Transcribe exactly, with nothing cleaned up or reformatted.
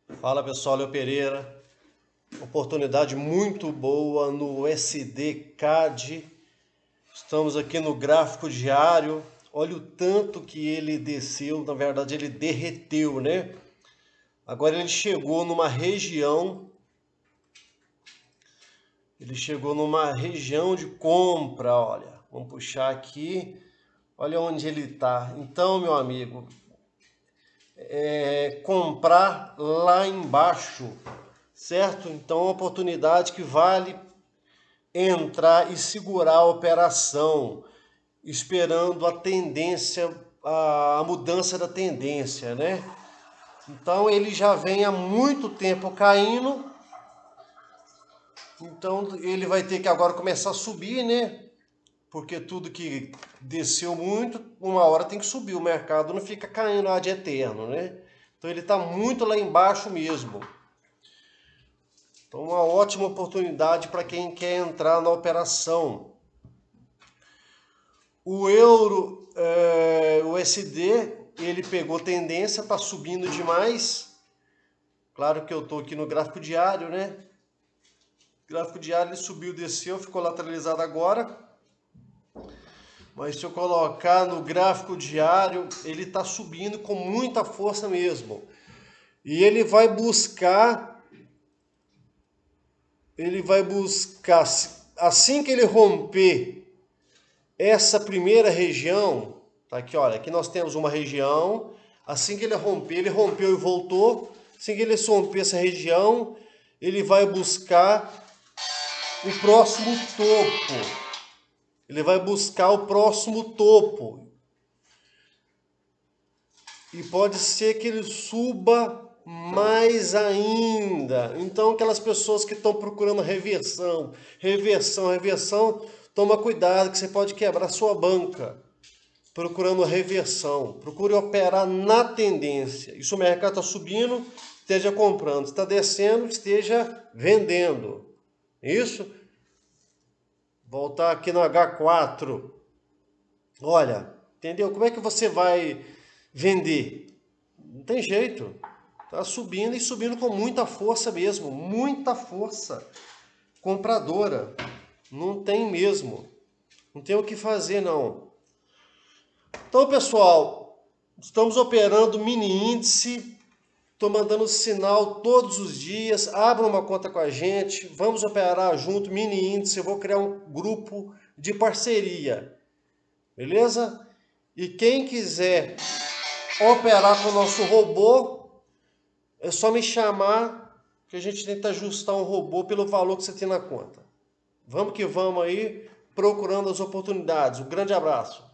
Fala pessoal, Léo Pereira. Oportunidade muito boa no S D C A D. Estamos aqui no gráfico diário. Olha o tanto que ele desceu, na verdade ele derreteu, né? Agora ele chegou numa região, ele chegou numa região de compra, olha. Vamos puxar aqui. Olha onde ele está. Então, meu amigo, é comprar lá embaixo, certo? Então, é uma oportunidade que vale entrar e segurar a operação, esperando a tendência, a mudança da tendência, né? Então ele já vem há muito tempo caindo, então ele vai ter que agora começar a subir, né? Porque tudo que desceu muito, uma hora tem que subir, o mercado não fica caindo lá de eterno, né? Então ele está muito lá embaixo mesmo. Então uma ótima oportunidade para quem quer entrar na operação. O euro, é, o U S D, ele pegou tendência, está subindo demais. Claro que eu estou aqui no gráfico diário, né? O gráfico diário ele subiu, desceu, ficou lateralizado agora. Mas se eu colocar no gráfico diário, ele está subindo com muita força mesmo. E ele vai buscar, ele vai buscar, assim que ele romper essa primeira região, tá aqui, olha, aqui nós temos uma região, assim que ele romper, ele rompeu e voltou, assim que ele romper essa região, ele vai buscar o próximo topo, ele vai buscar o próximo topo, e pode ser que ele suba mais ainda. Então aquelas pessoas que estão procurando reversão, reversão, reversão, toma cuidado que você pode quebrar sua banca procurando reversão. Procure operar na tendência. E se o mercado está subindo, esteja comprando. Se está descendo, esteja vendendo. Isso? Voltar aqui no H quatro. Olha, entendeu? Como é que você vai vender? Não tem jeito. Está subindo e subindo com muita força mesmo. Muita força compradora. Não tem mesmo. Não tem o que fazer, não. Então, pessoal, estamos operando mini índice, estou mandando sinal todos os dias, abra uma conta com a gente, vamos operar junto, mini índice, eu vou criar um grupo de parceria, beleza? E quem quiser operar com o nosso robô, é só me chamar que a gente tenta ajustar um robô pelo valor que você tem na conta. Vamos que vamos aí, procurando as oportunidades. Um grande abraço.